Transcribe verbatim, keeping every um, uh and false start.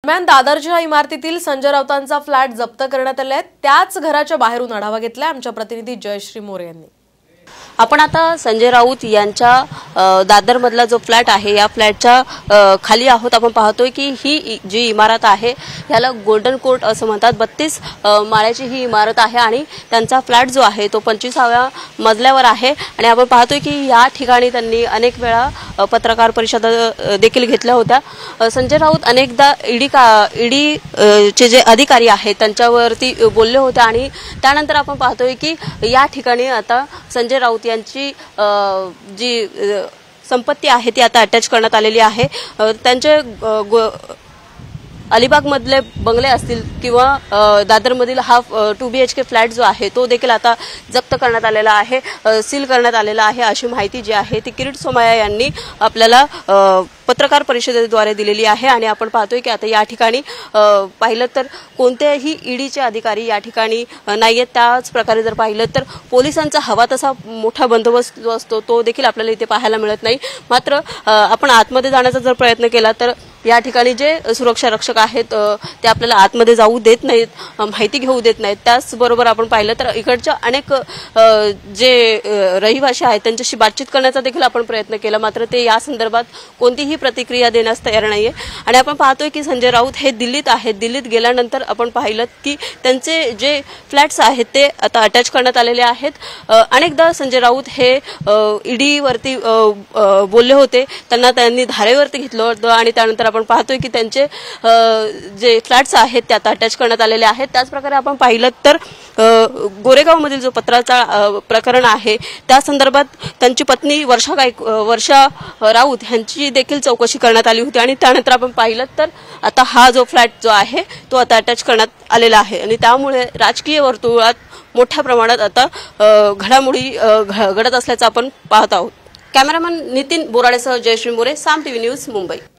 दरम्यान दादरच्या इमारतीतील संजय राऊतांचा फ्लॅट जप्त करण्यात आलाय। त्याच घराच्या बाहेरून आढावा घेतलाय आमच्या प्रतिनिधी जयश्री मोरे यांनी। आपण आता संजय राऊत यांच्या दादर मधला जो फ्लॅट आहे या फ्लॅटच्या खाली आहोत। आपण पाहतोय की ही जी इमारत आहे याला गोल्डन कोर्ट असं म्हणतात। बत्तीस माळ्याची ही इमारत आहे आणि त्यांचा फ्लॅट जो आहे तो पंचवीसाव्या मजल्यावर आहे आणि आपण पाहतोय की या ठिकाणी त्यांनी अनेक वेळा पत्रकार परिषदा देखील घेतल्या होत्या। संजय राऊत अनेकदा ईडी का ईडी चे जे अधिकारी आहेत त्यांच्यावरती बोलले होते आणि त्यानंतर आपण पाहतोय की या ठिकाणी आता संजय राऊत यांची जी संपत्ती आहे ती आता अटॅच करण्यात आलेली आहे। त्यांचे अलिबाग मधले बंगले असतील किंवा दादर मधील हा two B H K flat जो आहे तो देखील आता जप्त करण्यात आलेला आहे, सील करण्यात आलेला आहे अशी माहिती जी आहे ती किरीट सोमय्या यांनी आपल्याला पत्रकार परिषदेद्वारे दिलेली आहे। आणि आपण पाहतोय की आता या ठिकाणी पाहिलं तर कोणत्याही ईडीचे अधिकारी या ठिकाणी नाहीयेत। त्याच प्रकारे जर पाहिलं तर पोलिसांचा हवा तसा मोठा बंदोबस्त जो असतो तो देखील आपल्याला इथे पाहायला मिळत नाही। मात्र आपण आतमध्ये जाण्याचा जर प्रयत्न केला तर या ठिकाणी जे सुरक्षा रक्षक आहेत ते आपल्याला आतमध्ये जाऊ देत नाहीत, माहिती घेऊ देत नाहीत। त्याचबरोबर आपण पाहिलं तर इकडच्या अनेक जे रहिवासी आहेत त्यांच्याशी बातचीत करण्याचा देखील आपण प्रयत्न केला, मात्र ते या संदर्भात कोणतीही प्रतिक्रिया देण्यास तयार नाहीये। आणि आपण पाहतोय की संजय राऊत हे दिल्लीत आहेत। दिल्लीत गेल्यानंतर आपण पाहिलं की त्यांचे जे फ्लॅट्स आहेत ते आता अटॅच करण्यात आलेले आहेत। अनेकदा संजय राऊत हे ईडी वरती बोलले होते, त्यांना त्यांनी धारेवरती घेतलं होतं आणि त्यानंतर आपण पाहतोय की त्यांचे जे फ्लॅट्स आहेत ते आता अटॅच करण्यात आलेले आहेत। त्याच प्रकारे आपण पाहिलं तर गोरेगाव मधील जो पत्राचा प्रकरण आहे त्या संदर्भात त्यांची पत्नी वर्षा गायक वर्षा राऊत यांची देखील चौकशी करण्यात आली होती आणि त्यानंतर आपण पाहिलं तर आता हा जो फ्लॅट जो आहे तो आता अटॅच करण्यात आलेला आहे आणि त्यामुळे राजकीय वर्तुळात मोठ्या प्रमाणात आता घडामोडी घडत असल्याचं आपण पाहत आहोत। कॅमेरामन नितीन बोराडेसह जयश्री मोरे, साम टीव्ही न्यूज, मुंबई।